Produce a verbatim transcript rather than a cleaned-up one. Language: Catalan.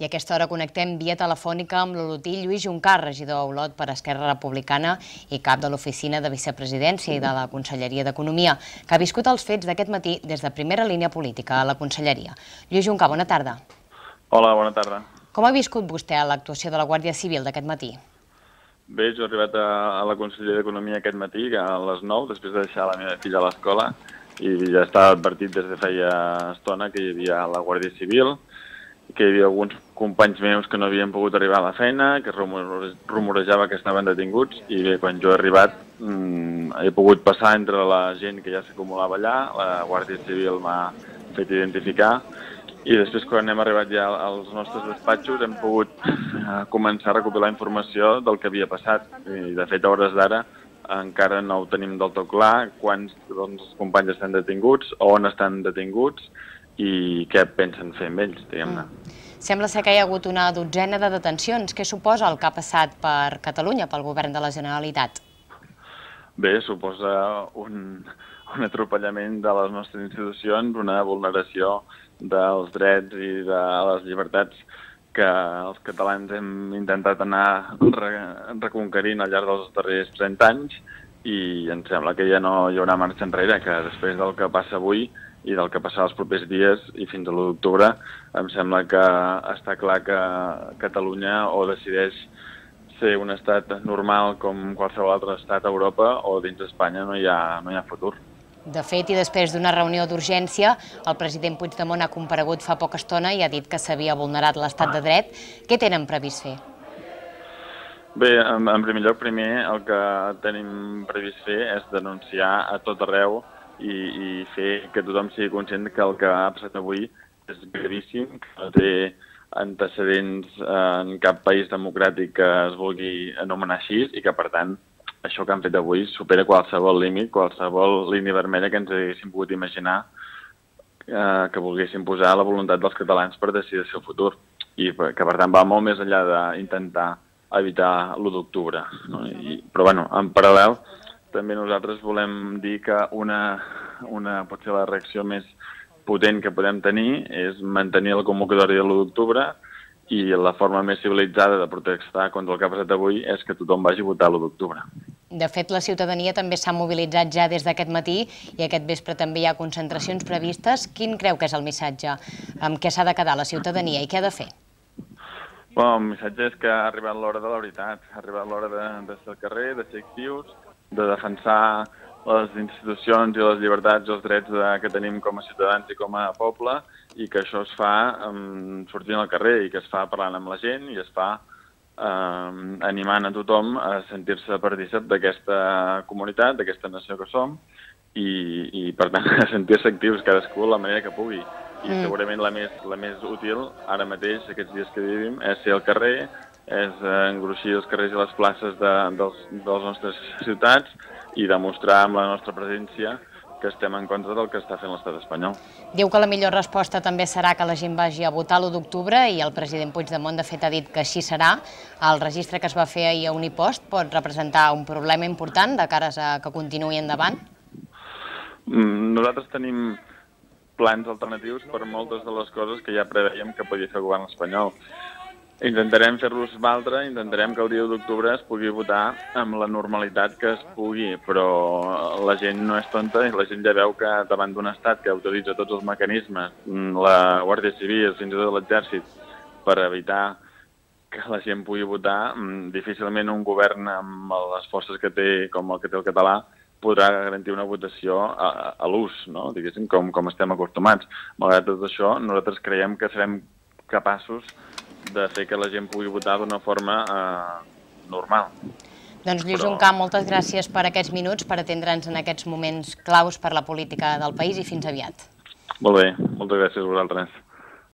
I a aquesta hora connectem via telefònica amb l'olotí Lluís Juncà, regidor a Olot per Esquerra Republicana i cap de l'Oficina de Vicepresidència i de la Conselleria d'Economia, que ha viscut els fets d'aquest matí des de primera línia política a la Conselleria. Lluís Juncà, bona tarda. Hola, bona tarda. Com ha viscut vostè l'actuació de la Guàrdia Civil d'aquest matí? Bé, jo he arribat a la Conselleria d'Economia aquest matí, a les nou, després de deixar la meva filla a l'escola, i ja estava advertit des de feia estona que hi havia la Guàrdia Civil, que hi havia alguns companys meus que no havien pogut arribar a la feina, que rumorejava que estaven detinguts, i bé, quan jo he arribat he pogut passar entre la gent que ja s'acumulava allà, la Guàrdia Civil m'ha fet identificar, i després quan hem arribat ja als nostres despatxos hem pogut començar a recopilar informació del que havia passat, i de fet a hores d'ara encara no ho tenim del tot clar quants dels companys estan detinguts, on estan detinguts, i què pensen fer amb ells, diguem-ne. Sembla ser que hi ha hagut una dotzena de detencions. Què suposa el que ha passat per Catalunya, pel govern de la Generalitat? Bé, suposa un, un atropellament de les nostres institucions, una vulneració dels drets i de les llibertats que els catalans hem intentat anar reconquerint al llarg dels darrers trenta anys, i em sembla que ja no hi haurà marxa enrere, que després del que passa avui i del que passarà els propers dies i fins a l'u d'octubre, em sembla que està clar que Catalunya o decideix ser un estat normal com qualsevol altre estat a Europa, o dins d'Espanya no hi ha, no hi ha futur. De fet, i després d'una reunió d'urgència, el president Puigdemont ha comparegut fa poca estona i ha dit que s'havia vulnerat l'estat de dret. Què tenen previst fer? Bé, en, en primer lloc, primer el que tenim previst fer és denunciar a tot arreu i, i fer que tothom sigui conscient que el que ha passat avui és gravíssim, que no té antecedents en cap país democràtic que es vulgui anomenar així, i que, per tant, això que han fet avui supera qualsevol límit, qualsevol línia vermella que ens haguéssim pogut imaginar eh, que volguéssim posar la voluntat dels catalans per decidir el seu futur, i que, per tant, va molt més enllà d'intentar evitar l'u d'octubre. No? I, però, bueno, en paral·lel, també nosaltres volem dir que una, una potser la reacció més potent que podem tenir és mantenir la convocatòria de l'u d'octubre, i la forma més civilitzada de protestar contra el que ha passat avui és que tothom vagi a votar l'u d'octubre. De fet, la ciutadania també s'ha mobilitzat ja des d'aquest matí, i aquest vespre també hi ha concentracions previstes. Quin creu que és el missatge amb què s'ha de quedar la ciutadania i què ha de fer? Bueno, el missatge és que ha arribat l'hora de la veritat, ha arribat l'hora de, de ser al carrer, de ser actius, de defensar les institucions i les llibertats i els drets de, que tenim com a ciutadans i com a poble, i que això es fa um, sortint al carrer, i que es fa parlant amb la gent, i es fa um, animant a tothom a sentir-se partícip d'aquesta comunitat, d'aquesta nació que som, i, i per tant a sentir-se actius cadascú la manera que pugui. I mm. segurament la més, la més útil ara mateix, aquests dies que vivim, és ser al carrer, és engruixir els carrers i les places de, dels, de les nostres ciutats, i demostrar amb la nostra presència que estem en contra del que està fent l'estat espanyol. Diu que la millor resposta també serà que la gent vagi a votar l'u d'octubre, i el president Puigdemont de fet ha dit que així serà. El registre que es va fer ahir a Unipost pot representar un problema important de cares a que continuï endavant? Nosaltres tenim plans alternatius per moltes de les coses que ja preveiem que podia fer el govern espanyol. Intentarem fer-los valdre, intentarem que el dia u d'octubre es pugui votar amb la normalitat que es pugui, però la gent no és tonta, i la gent ja veu que davant d'un estat que autoritza tots els mecanismes, la Guàrdia Civil, fins i tot l'Exèrcit, per evitar que la gent pugui votar, difícilment un govern amb les forces que té, com el que té el català, podrà garantir una votació a, a l'ús, no? Diguéssim, com, com estem acostumats. Malgrat tot això, nosaltres creiem que serem capaços de fer que la gent pugui votar d'una forma eh, normal. Doncs Lluís Juncà, moltes gràcies per aquests minuts, per atendre'ns en aquests moments claus per la política del país, i fins aviat. Molt bé, moltes gràcies a vosaltres.